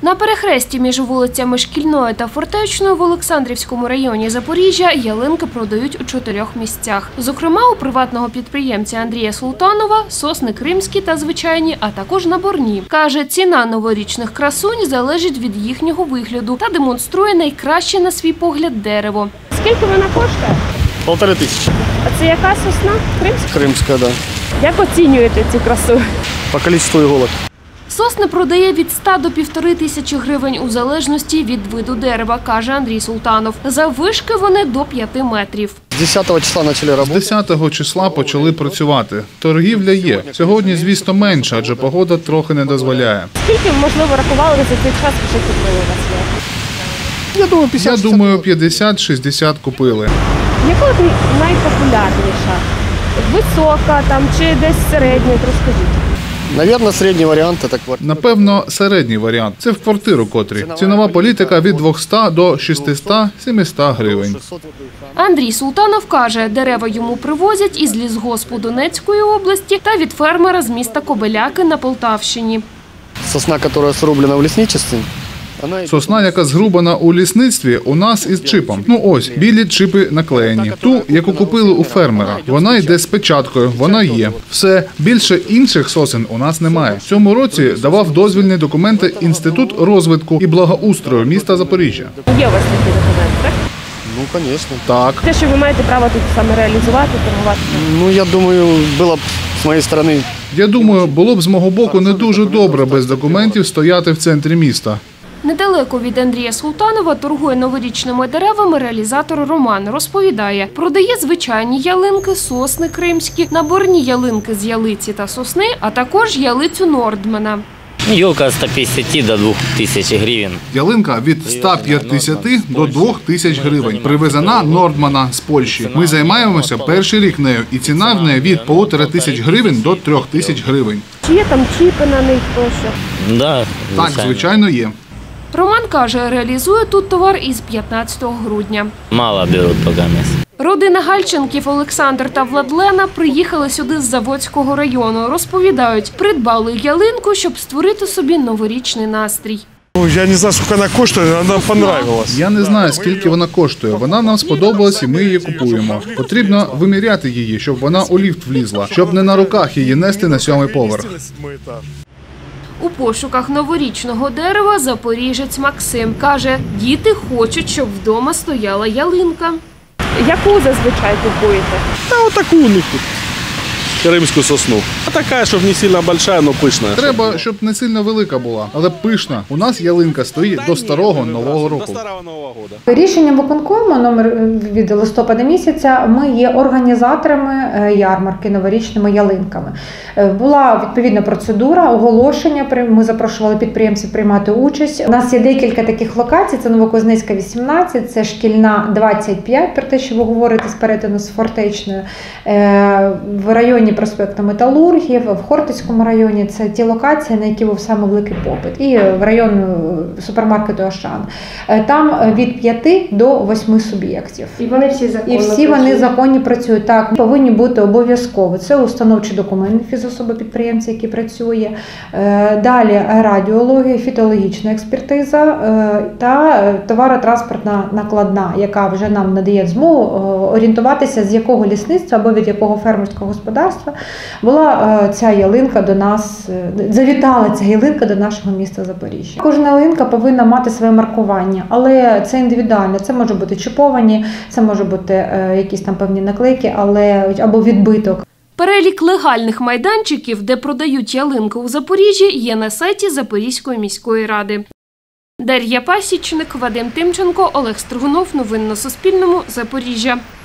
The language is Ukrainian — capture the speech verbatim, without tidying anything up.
На перехресті між вулицями Шкільною та Фортечною в Олександрівському районі Запоріжжя ялинки продають у чотирьох місцях. Зокрема, у приватного підприємця Андрія Султанова – сосни кримські та звичайні, а також наборні. Каже, ціна новорічних красунь залежить від їхнього вигляду та демонструє найкраще на свій погляд дерево. Скільки вона коштує? Полтори тисячі. А це яка сосна? Кримська? Кримська, так. Да. Як оцінюєте цю красу? По кількості іголок. Сосни продає від ста до півтори тисячі гривень у залежності від виду дерева, каже Андрій Султанов. Заввишки вони до п'яти метрів. З десятого числа почали працювати. З десятого числа почали працювати. Торгівля є. Сьогодні, звісно, менше, адже погода трохи не дозволяє. Скільки, можливо, рахували ви за цей час, вже купили у вас є? Я думаю, п'ятдесят. Я думаю, п'ятдесят-шістдесят купили. Яка найпопулярніша? Висока там чи десь середня? Розкажіть. Навірно, середній варіант – це квартира. Напевно, середній варіант. Це в квартиру котрі. Цінова політика від двохсот до шістсот-сімсот гривень. Андрій Султанов каже, дерева йому привозять із лісгоспу Донецької області та від фермера з міста Кобиляки на Полтавщині. Сосна, яка зроблена в лісничестві. Сосна, яка згрубана у лісництві, у нас із чипом. Ну ось, білі чипи наклеєні. Ту, яку купили у фермера. Вона йде з печаткою, вона є. Все. Більше інших сосен у нас немає. В цьому році давав дозвільні документи Інститут розвитку і благоустрою міста Запоріжжя. Є у вас такі документи, так? Ну, звісно. Так. Те, що ви маєте право тут саме реалізувати, торгувати? Ну, я думаю, було б з моєї сторони. Я думаю, було б з мого боку не дуже добре без документів стояти в центрі міста. Недалеко від Андрія Султанова торгує новорічними деревами реалізатор Роман. Розповідає, продає звичайні ялинки, сосни кримські, наборні ялинки з ялиці та сосни, а також ялицю Нордмана. Ялка від ста п'ятдесяти до двох тисяч гривень. Ялинка від ста п'ятдесяти до двох тисяч гривень. Привезена Нордмана з Польщі. Ми займаємося перший рік нею, і ціна в неї від півтори тисяч гривень до трьох тисяч гривень. Чи є там чіпи на них тощо? Да, так, звичайно, є. Роман каже, реалізує тут товар із п'ятнадцятого грудня. Мало беруть поки місць. Родина Гальченків Олександр та Владлена приїхали сюди з Заводського району. Розповідають, придбали ялинку, щоб створити собі новорічний настрій. Я не знаю, скільки вона коштує, вона понравилась. Я не знаю, скільки вона коштує. Вона нам сподобалась і ми її купуємо. Потрібно виміряти її, щоб вона у ліфт влізла, щоб не на руках її нести на сьомий поверх. У пошуках новорічного дерева запоріжець Максим каже, діти хочуть, щоб вдома стояла ялинка. Яку зазвичай купуєте? Та отаку у них тут. Кримську сосну. А така, щоб не сильно велика, але пишна. Треба, щоб не сильно велика була, але пишна. У нас ялинка стоїть до старого Нового року. Рішенням виконкому номер від листопада місяця ми є організаторами ярмарки новорічними ялинками. Була відповідна процедура, оголошення, ми запрошували підприємців приймати участь. У нас є декілька таких локацій, це Новокузнецька, вісімнадцять, це Шкільна, двадцять п'ять, про те, що ви говорите, з перетину з Фортечною, в районі проспекту Металургів, в Хортицькому районі. Це ті локації, на які був саме великий попит. І в район супермаркету Ашан. Там від п'яти до восьми суб'єктів. І вони всі законно І всі вони законні працюють. Так, повинні бути обов'язково. Це установчі документи фізособи підприємця, який працює. Далі радіологія, фітологічна експертиза та товаротранспортна накладна, яка вже нам надає змогу орієнтуватися, з якого лісництва або від якого фермерського господарства була ця ялинка до нас, завітала ця ялинка до нашого міста Запоріжжя. Кожна ялинка повинна мати своє маркування, але це індивідуально. Це може бути чіповані, це може бути якісь там певні наклейки, але або відбиток. Перелік легальних майданчиків, де продають ялинки у Запоріжжі, є на сайті Запорізької міської ради. Дар'я Пасічник, Вадим Тимченко, Олег Стригунов. Новини на Суспільному. Запоріжжя.